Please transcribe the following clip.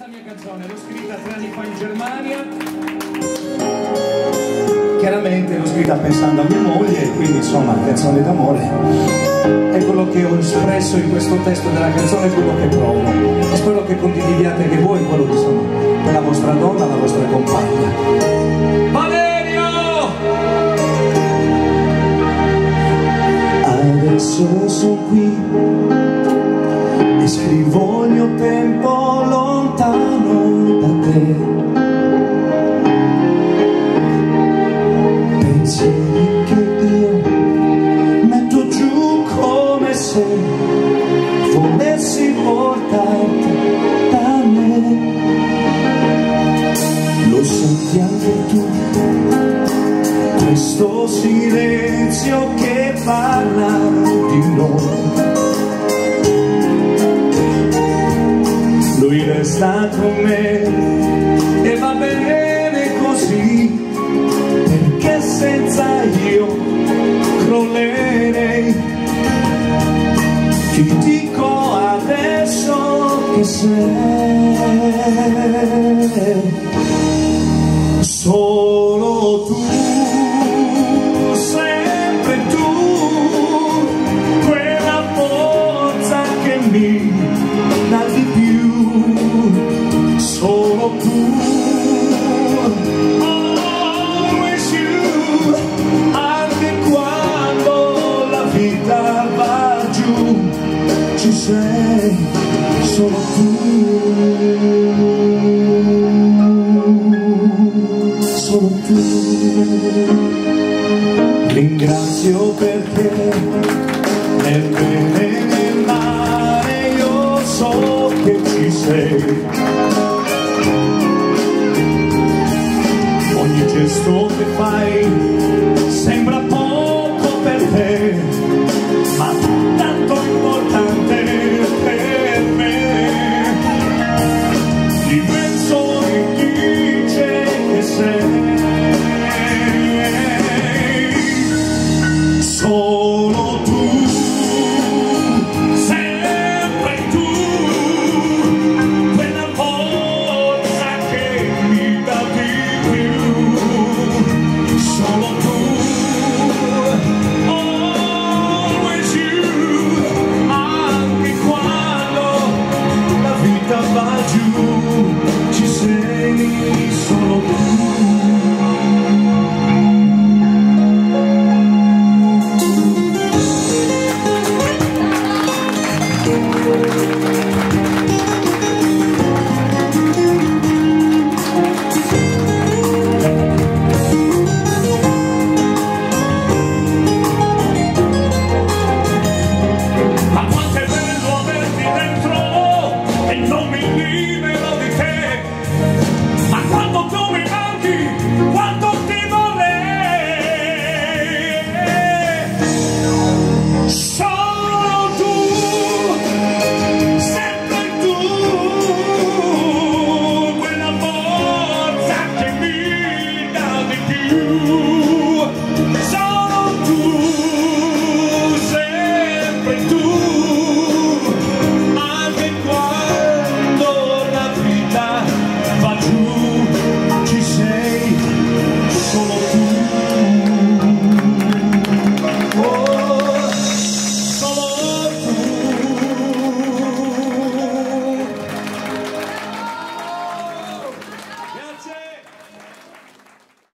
Questa mia canzone l'ho scritta 3 anni fa in Germania. Chiaramente l'ho scritta pensando a mia moglie, quindi insomma, canzone d'amore. È quello che ho espresso in questo testo della canzone, quello che provo. E spero che condividiate anche voi quello che sono per la vostra donna, la vostra compagna. Valerio! Adesso sono qui e scrivo il mio tempo lontano da te. Pensieri che io metto giù come se volessi portarti da me. Lo senti anche tu, questo silenzio che parla di noi. Lui resta con me e va bene così, perché senza io crollerei. Ti dico adesso che sei solo tu, sempre tu, quella forza che mi dà di più. Solo tu, always you, anche quando la vita va giù, ci sei, solo tu, solo tu. Ringrazio perché nel bene e nel male io so che ci sei. Ogni gesto che fai sembra poco per te, ma tanto importante per me. L'immenso mi dice che sei solo tu, sempre tu, quella forza che mi dà di più. Solo tu, always you, anche quando la vita va giù.